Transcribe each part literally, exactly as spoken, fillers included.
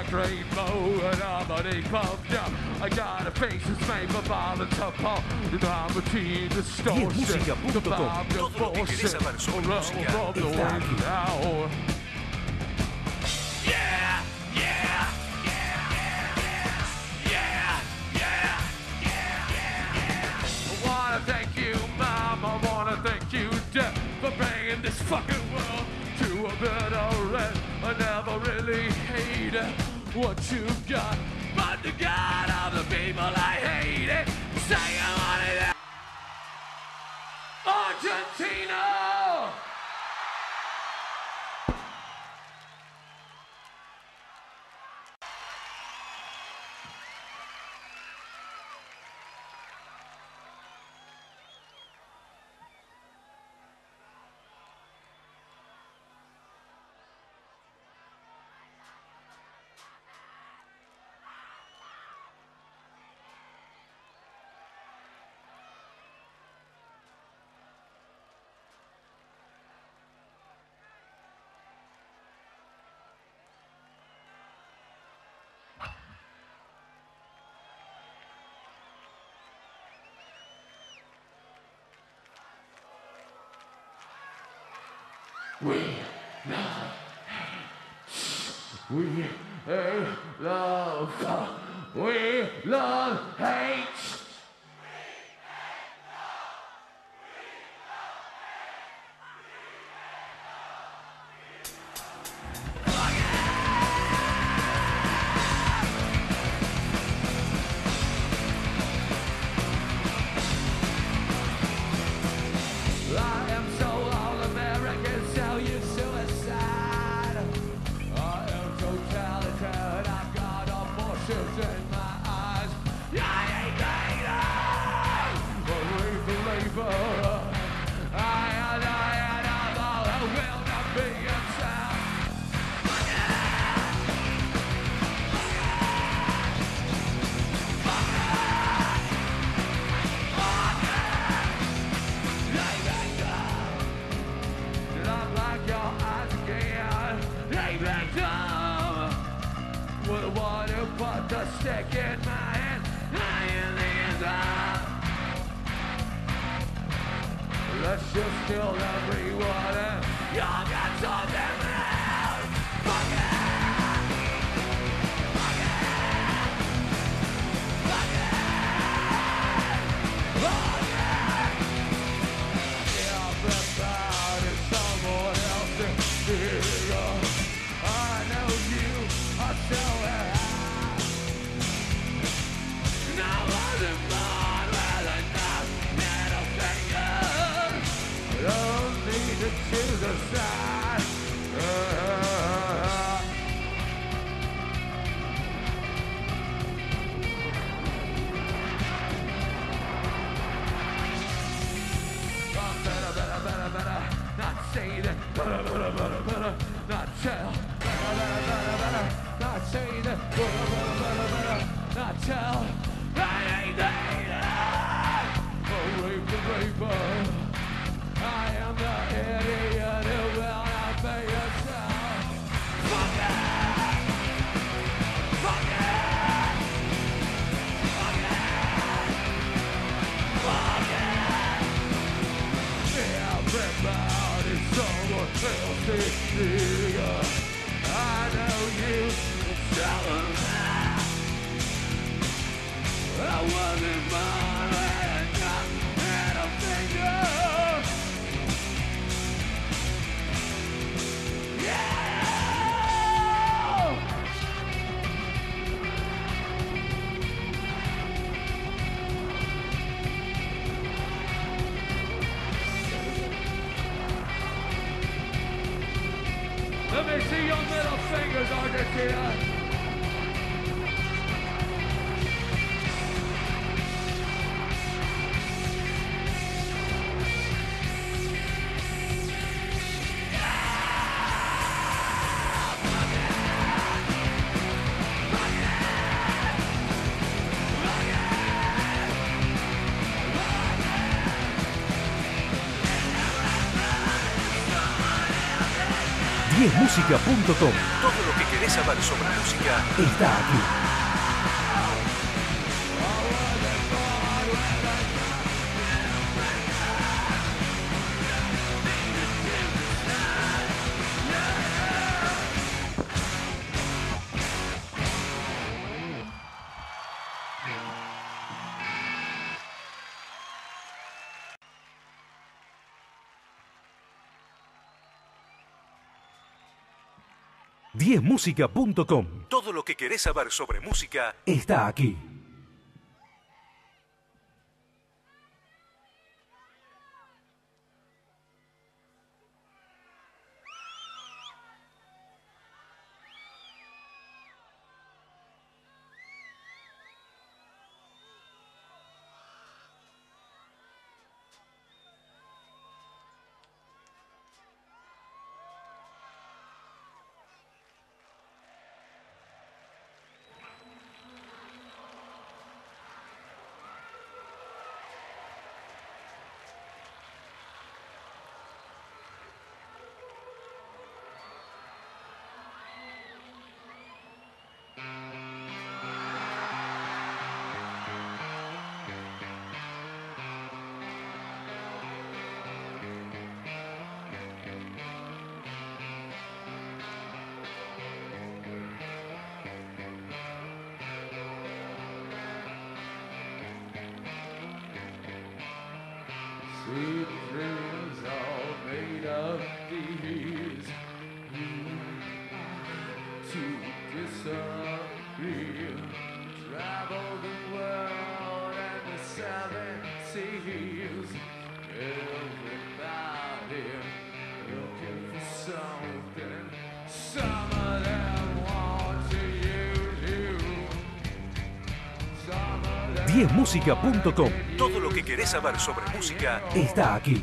rainbow and harmony come down. I got a face that's made for violence upon the harmony distortion. The bomb Todo lo que querés saber sobre música from the está aquí. wind now. Yeah, yeah, yeah, yeah, yeah, yeah, yeah, yeah. I wanna thank you, Mom. I wanna thank you, Dad, for bringing this fucking world to a better end. I never really hated what you got, but the God of the people I hate it. Say I wanted it. Argentina! We love hate. We love. We love hate. I am so all American, so you suicide. I am totalitarian, I've got abortions in my eyes. I ain't dating, but we believer. I and I and I'm all who will not be inside. With the one who put the stick in my hand, I in the end up. Let's just kill everyone and y'all got something out. Fuck it! Fuck it! Fuck it! Fuck it! Yeah, everybody, someone else is here. I know you are so high. Now I'm born with enough middle fingers. Don't need to choose a side. Uh, better, better, better, better, not say that. Better, better, better, better, not tell. Better, better, better, better, not say that. Better, better, better, better, not tell. I ain't that. Oh, rape the raper. I am the idiot who will not pay yourself. Fuck it! Fuck it! Fuck it! Fuck it! Everybody's someone else here. I know you tell them that I wasn't born with a gun and a finger. Yeah! Let me see your middle fingers, Argentina. diez música punto com. Todo lo que querés saber sobre música está aquí. diez música punto com. Todo lo que querés saber sobre música está aquí. Sweet dreams all made of these to disappear. Travel the world and the seven seas. Everybody looking for something. Some of them want to use you. Some of them diez música punto com. todo lo que querés saber sobre música está aquí.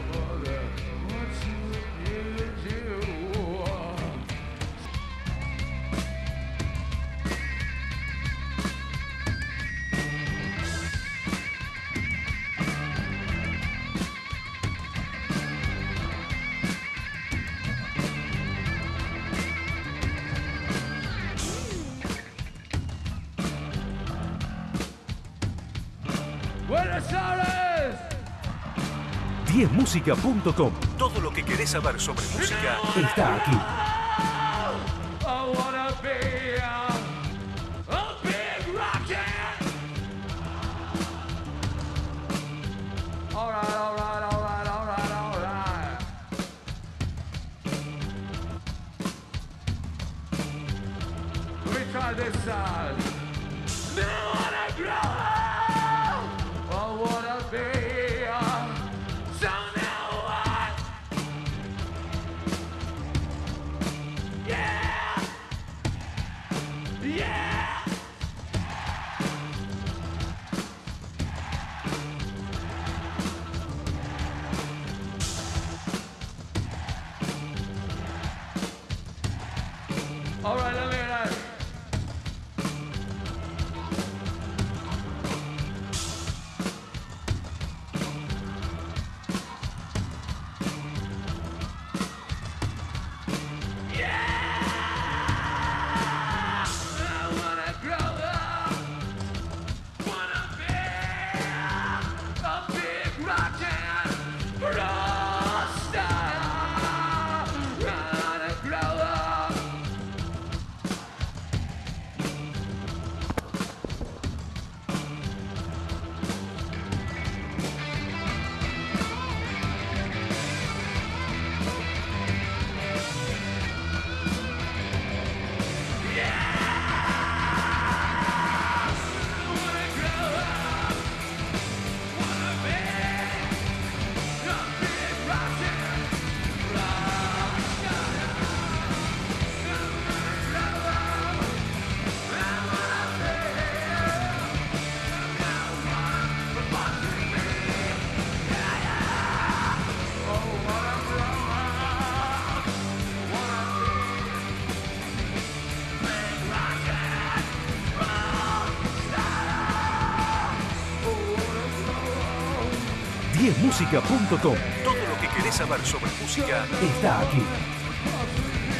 Buenos Aires. diez música punto com. todo lo que querés saber sobre música está aquí. I wanna be a, a big rocket. All right, all right, all right, all right, all right. Let me try this side. Now I wanna grow up. I wanna be a, so now what? Yeah! Yeah! All right, let me hear that. diez música punto com. todo lo que querés saber sobre música está aquí.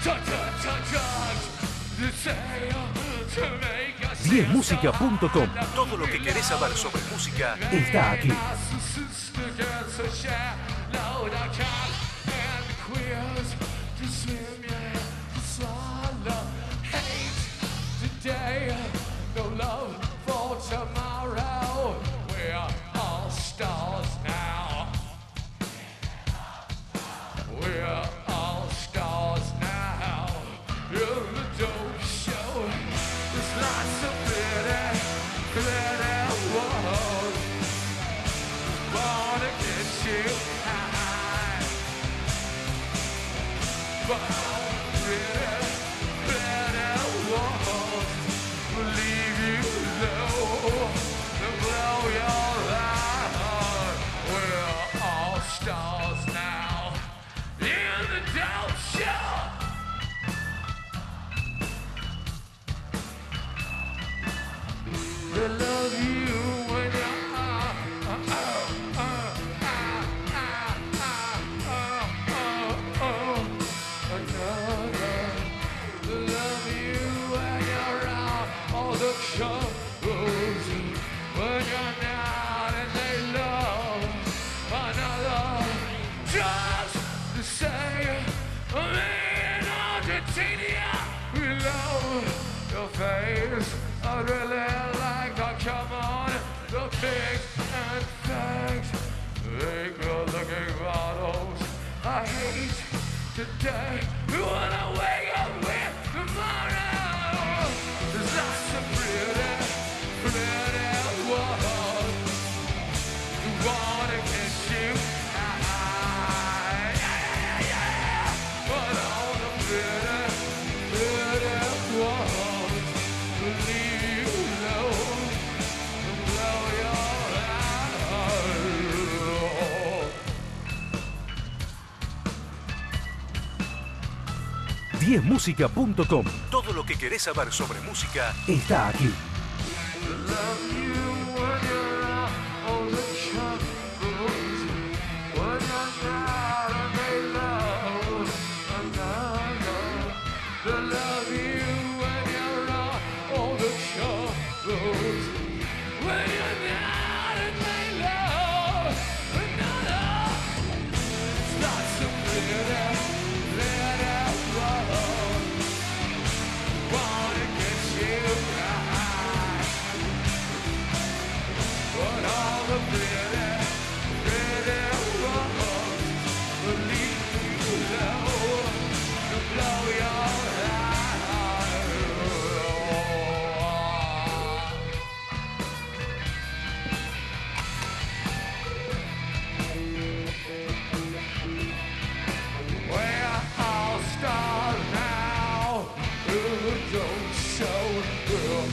diez música punto com. Todo lo que querés saber sobre música Está aquí. No love for tomorrow. We're all stars now. We're all stars now. In the dope show, there's lots of glitter, glitter world. Wanna get you high, but glitter, glitter world will leave you low and blow your heart. We're all stars now. In the dope show. They love you when you're uh, uh, uh, uh, uh, uh, uh, uh, another. They love you when you're out on the shows. When you're not and they love another. Just to say, me in Argentina, we love your face. I really like the come on, the pigs and fags. They good looking bottles. I hate today. When I wake up with tomorrow, there's lots of pretty, pretty world. You wanna get you high, yeah, yeah, yeah. But all the pretty, pretty world will leave you low and blow your heart. diez música punto com. todo lo que querés saber sobre música Está aquí. Love you when you're out on the shuttles. When you're not and they love another. They love you when you're out on the shuttles. When you're not and they love another. It's not so clear. Let out love. Wanna get you high. But all the pretty, pretty ones will leave you low to blow your heart. We're all stars now. It don't show good.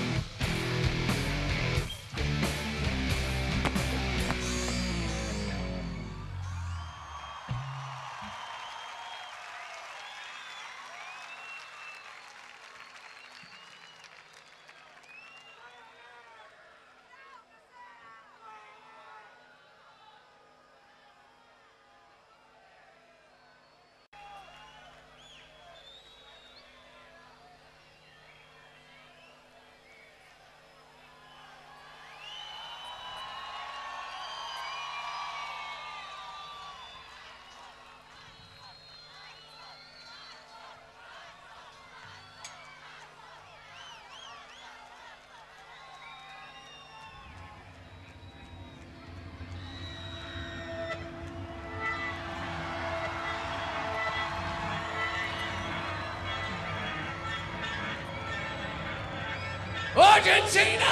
Argentina!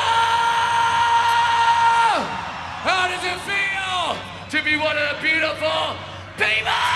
How does it feel to be one of the beautiful people?